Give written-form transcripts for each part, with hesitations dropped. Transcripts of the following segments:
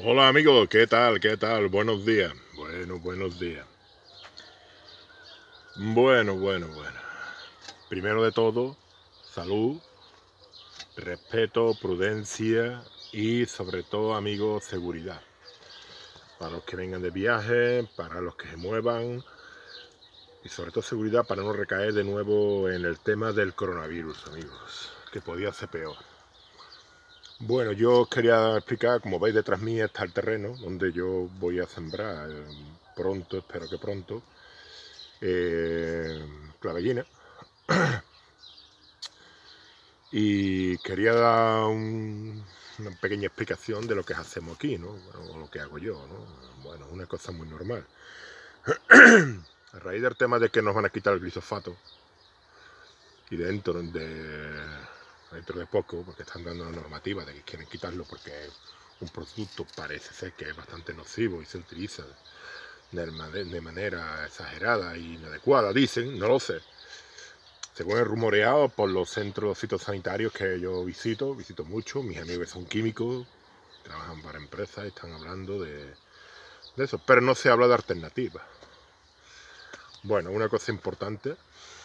Hola amigos, ¿qué tal? ¿Qué tal? Buenos días. Buenos días. Bueno. Primero de todo, salud, respeto, prudencia y sobre todo, amigos, seguridad. Para los que vengan de viaje, para los que se muevan y sobre todo seguridad para no recaer de nuevo en el tema del coronavirus, amigos, que podía ser peor. Bueno, yo os quería explicar, como veis detrás mí está el terreno donde yo voy a sembrar pronto, espero que pronto, clavellina. Y quería dar una pequeña explicación de lo que hacemos aquí, ¿no? O lo que hago yo, ¿no? Bueno, una cosa muy normal. A raíz del tema de que nos van a quitar el glifosato y dentro de poco, porque están dando una normativa de que quieren quitarlo porque un producto parece ser que es bastante nocivo y se utiliza de manera exagerada y inadecuada, dicen, no lo sé. Según el rumoreado por los centros fitosanitarios que yo visito mucho, mis amigos son químicos, trabajan para empresas, están hablando de eso, pero no se habla de alternativas. Bueno, una cosa importante,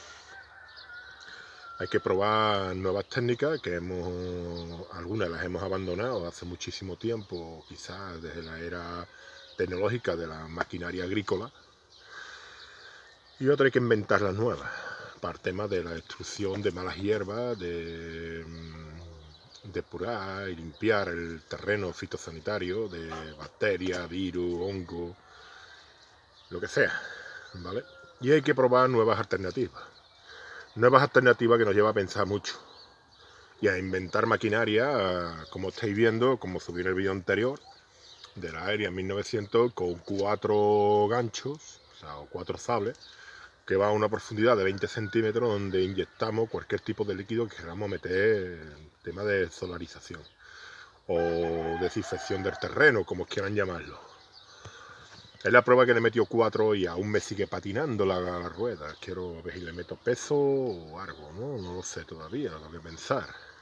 hay que probar nuevas técnicas que algunas las hemos abandonado hace muchísimo tiempo, quizás desde la era tecnológica de la maquinaria agrícola, y otras hay que inventar las nuevas, para el tema de la destrucción de malas hierbas, de depurar y limpiar el terreno fitosanitario de bacterias, virus, hongo, lo que sea, ¿vale? Y hay que probar nuevas alternativas que nos lleva a pensar mucho y a inventar maquinaria, como estáis viendo, como subí en el vídeo anterior, de la Aérea 1900 con 4 ganchos, o sea, 4 sables, que va a una profundidad de 20 centímetros donde inyectamos cualquier tipo de líquido que queramos meter en tema de solarización o desinfección del terreno, como quieran llamarlo. Es la prueba que le metió 4 y aún me sigue patinando la rueda. Quiero ver si le meto peso o algo, ¿no? No lo sé todavía, lo que pensar.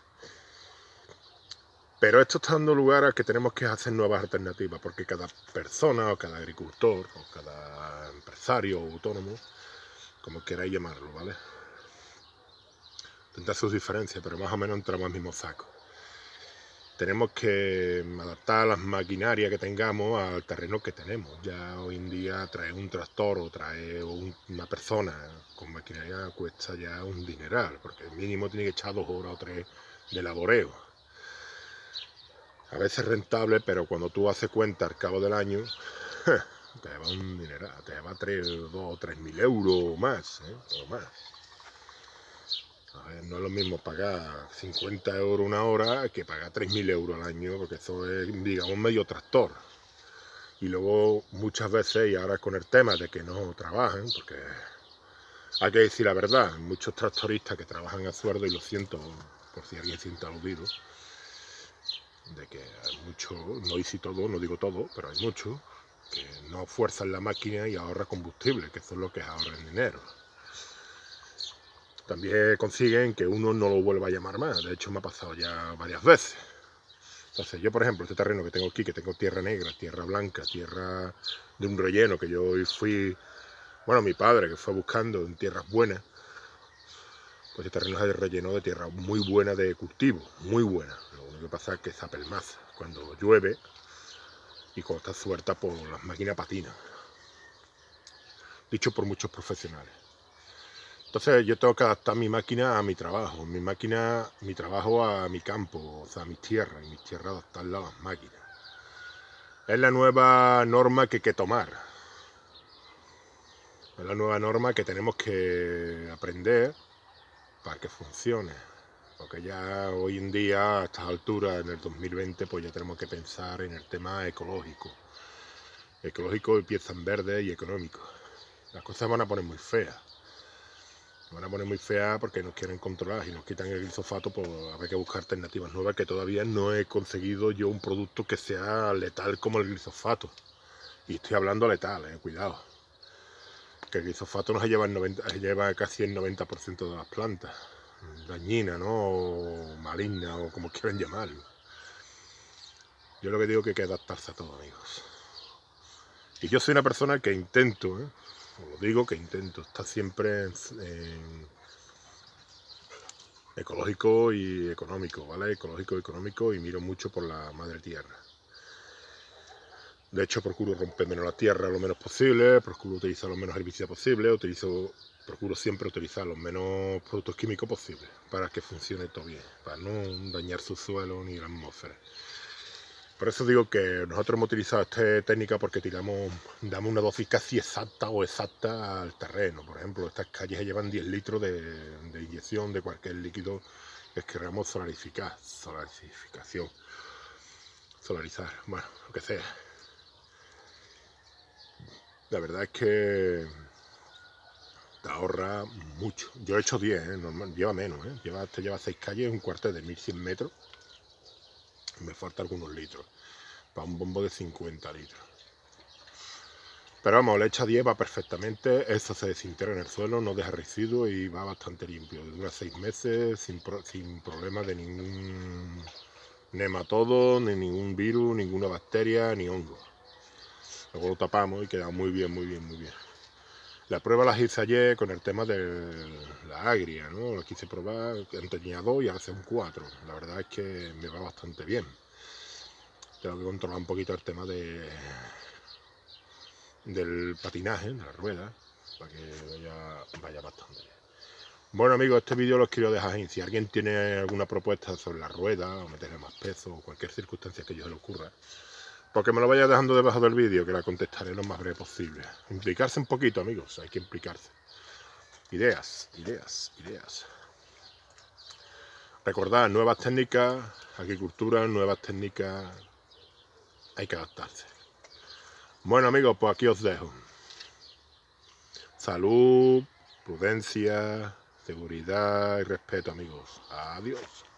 Pero esto está dando lugar a que tenemos que hacer nuevas alternativas, porque cada persona o cada agricultor o cada empresario o autónomo, como queráis llamarlo, ¿vale? Tendrá sus diferencias, pero más o menos entramos al mismo saco. Tenemos que adaptar las maquinarias que tengamos al terreno que tenemos. Ya hoy en día traer un tractor o traer una persona con maquinaria cuesta ya un dineral, porque el mínimo tiene que echar 2 horas o 3 de laboreo. A veces rentable, pero cuando tú haces cuenta al cabo del año, te va un dineral, te va 2 o 3 mil euros o más, o más. A ver, no es lo mismo pagar 50 euros una hora que pagar 3.000 euros al año, porque eso es, digamos, medio tractor. Y luego muchas veces, y ahora con el tema de que no trabajan, porque hay que decir la verdad, muchos tractoristas que trabajan a sueldo, y lo siento por si alguien siente aludido, de que hay muchos, no hice todo, no digo todo, pero hay muchos que no fuerzan la máquina y ahorran combustible, que eso es lo que es ahorrar dinero. También consiguen que uno no lo vuelva a llamar más. De hecho, me ha pasado ya varias veces. Entonces, yo, por ejemplo, este terreno que tengo aquí, que tengo tierra negra, tierra blanca, tierra de un relleno, que yo hoy fui, bueno, mi padre, que fue buscando en tierras buenas, pues este terreno es de relleno de tierra muy buena de cultivo, muy buena. Lo único que pasa es que se apelmaza cuando llueve y cuando está suelta por las máquinas patinas. Dicho por muchos profesionales. Entonces yo tengo que adaptar mi máquina a mi trabajo, mi trabajo a mi campo, o sea, a mis tierras, y mis tierras adaptarla a las máquinas. Es la nueva norma que hay que tomar. Es la nueva norma que tenemos que aprender para que funcione. Porque ya hoy en día, a estas alturas, en el 2020, pues ya tenemos que pensar en el tema ecológico. Ecológico empieza en verde y económico. Las cosas van a poner muy feas. Van a poner muy fea porque nos quieren controlar y nos quitan el glifosato, pues habrá que buscar alternativas nuevas, que todavía no he conseguido yo un producto que sea letal como el glifosato. Y estoy hablando letal, cuidado. Que el glifosato no se lleva casi el 90% de las plantas. Dañina, ¿no? O maligna, o como quieran llamarlo. Yo lo que digo es que hay que adaptarse a todo, amigos. Y yo soy una persona que intento, os lo digo, que intento estar siempre en ecológico y económico, ¿vale? Ecológico y económico, y miro mucho por la madre tierra. De hecho, procuro romper menos la tierra lo menos posible, procuro utilizar los menos herbicidas posible, procuro siempre utilizar los menos productos químicos posibles para que funcione todo bien, para no dañar su suelo ni la atmósfera. Por eso digo que nosotros hemos utilizado esta técnica porque damos una dosis casi exacta o exacta al terreno. Por ejemplo, estas calles llevan 10 litros de inyección de cualquier líquido que queramos solarizar, bueno, lo que sea. La verdad es que te ahorra mucho. Yo he hecho 10, normal, lleva menos, lleva 6 calles, un cuartel de 1100 metros. Me falta algunos litros para un bombo de 50 litros. Pero vamos, le echa 10, va perfectamente, eso se desintegra en el suelo, no deja residuos y va bastante limpio. Dura 6 meses sin problemas de ningún nematodo, ni ningún virus, ninguna bacteria, ni hongo. Luego lo tapamos y queda muy bien, muy bien, muy bien. La prueba la hice ayer con el tema de la agria, ¿no? La quise probar, antes tenía 2 y ahora hace un 4. La verdad es que me va bastante bien. Tengo que controlar un poquito el tema del patinaje, de la rueda, para que vaya bastante bien. Bueno, amigos, este vídeo los quiero dejar ahí. Si alguien tiene alguna propuesta sobre la rueda, o meterle más peso, o cualquier circunstancia que a ellos se le ocurra, porque me lo vaya dejando debajo del vídeo, que la contestaré lo más breve posible. Implicarse un poquito, amigos, hay que implicarse. Ideas. Recordad, nuevas técnicas, agricultura, nuevas técnicas, hay que adaptarse. Bueno, amigos, pues aquí os dejo. Salud, prudencia, seguridad y respeto, amigos. Adiós.